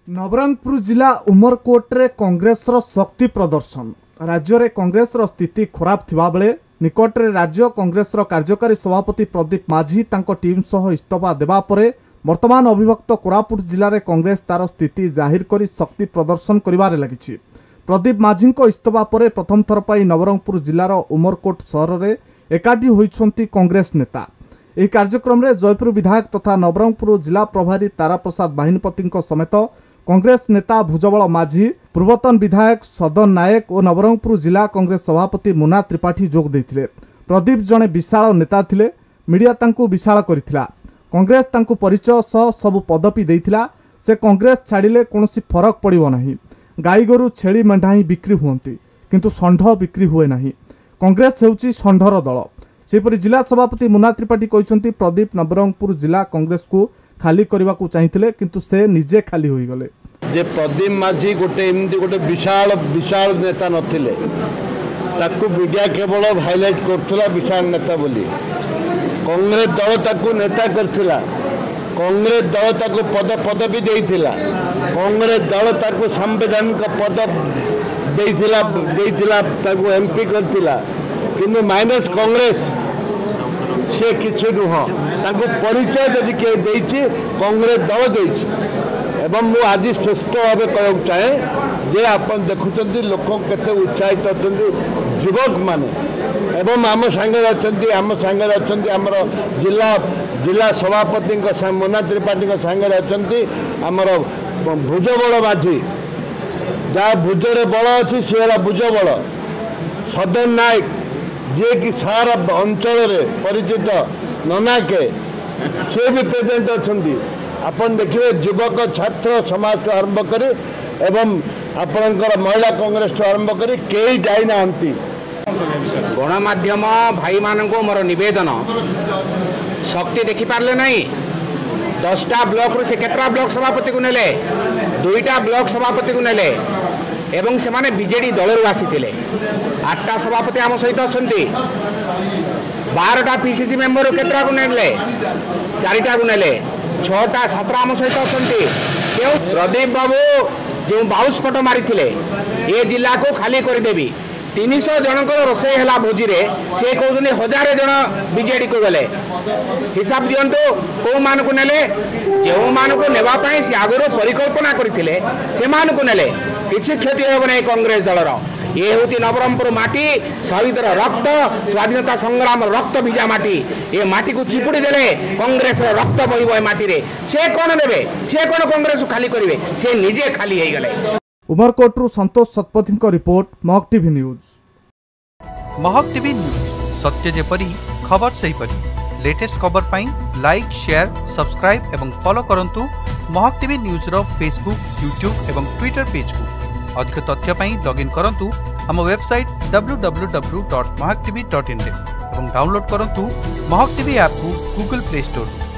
नवरंगपुर जिला उमरकोट रे कांग्रेस शक्ति प्रदर्शन। राज्य रे कांग्रेस स्थिति खराब थिबा बेले निकट रे राज्य कांग्रेस कार्यकारी सभापति प्रदीप माझी तांको टीम सह इस्तीफा देबा परे वर्तमान अविभक्त कोरापुट जिले में कांग्रेस तार स्थिति जाहिर करी शक्ति प्रदर्शन करिबारे लागिछि। प्रदीप माझी इस्तीफा परे प्रथम थर पर नवरंगपुर जिलार उमरकोट सहर में एकाठी होइछन्ति कांग्रेस नेता। यह कार्यक्रम में जयपुर विधायक तथा नवरंगपुर जिला प्रभारी तारा प्रसाद बाहिनीपति समेत कांग्रेस नेता भुजबल माझी, पूर्वतन विधायक सदन नायक और नवरंगपुर जिला कांग्रेस सभापति मुना त्रिपाठी जोग देथिले। प्रदीप जड़े विशाल नेता थिले, मीडिया तांकु विशाल करिथिला। कांग्रेस तांकु परिचय सह सबु पदपी देइथिला। से कांग्रेस छाड़िले कोनोसी फरक पड़िबो नाही। गाई गोरु छेली मेंढा ही बिक्री हुअंती किंतु षंढ बिक्री हुए नाही। कांग्रेस हेउची षंढर दल। सेपरि जिला सभापति मुना त्रिपाठी कहते प्रदीप नवरंगपुर जिला कांग्रेस को खाली करने को चाहिए किंतु से निजे खाली हो गले। जे प्रदीप माझी गोटे एमती गोटे विशाल विशाल नेता नथिले, ताकू मीडिया केवल हाइलाइट करथुला विशाल नेता बोली। कांग्रेस दल ताकू नेता करथिला, कांग्रेस दल ताकू पदवी देइथिला, कांग्रेस दल ताकू संवैधानिक पद देइथिला ताकू एमपी करथिला। किंतु माइनस कांग्रेस से किसी नुह ताकू परिचय जदि किए देइछि कांग्रेस दल देइछि। एवं मु आज स्पष्ट भाव कहूँ चाहे जे आपन देखुं लोक केते उत्साहित अच्छा युवक माने एवं आम सांगे अच्छा आम सांगे अच्छा आमर जिला जिला सभापति मुना त्रिपाठी सांगे अच्छा आमर भुजबल माझी जहाँ भुजरे बल अच्छी सी है भुजबल। सदन नायक जे कि सारा अंचल परिचित ननाके से भी प्रेजेंट अच्छा। आपन देखिए युवक छात्र समाज तो आरंभ करी एवं आपणकर महिला कांग्रेस तो आरंभ करी कई जाई नांती। गणमाध्यम भाई मानको मोर निवेदन शक्ति देखि पारले नहीं। 10टा ब्लॉक रु से केतरा ब्लॉक सभापति को नेले, 2टा ब्लॉक सभापति को नेले एवं से माने बीजेडी दलरु आसीथिले। 8टा सभापति आम सहित अछंती, 12टा पीसीसी मेंबर केतरा को नेले, 4टा को नेले, 6टा 7 आम सहित अछंती। क्यों प्रदीप बाबू जो 22 पट मारी ये जिला को खाली करदेवी। 300 जनकर रोषे है भोजी रे से कहते 1000 जन बीजेडी को गले। हिसाब दिंतु कौ मान को नेले, जो मान को नेवाई से आगुरी परिकल्पना करते से मान को नेले किसी क्षति हो नहीं कांग्रेस दलर। ये हूँ नवरंगपुर माटी शहीदर रक्त स्वाधीनता संग्राम रक्त भिजा माटी। ये माटी को चिपुड़ी देले कांग्रेस रक्त बहिब ए माटी रे। से कौन देवे, से कौन कांग्रेस खाली करेंगे, से निजे खाली हो गले। Umarkot Santosh Satapathy report, Mahak TV news. Mahak TV news सत्य जेपरी खबर सही परी। लेटेस्ट खबर पाई लाइक शेयर सब्सक्राइब एवं फॉलो करंतु महक टीवी न्यूज रो फेसबुक यूट्यूब एवं ट्विटर पेज को। अधिक तथ्य पाई लॉगिन करंतु हम वेबसाइट www.mahaktv.in एवं डाउनलोड करंतु महक टीवी ऐप को गूगल प्ले स्टोर।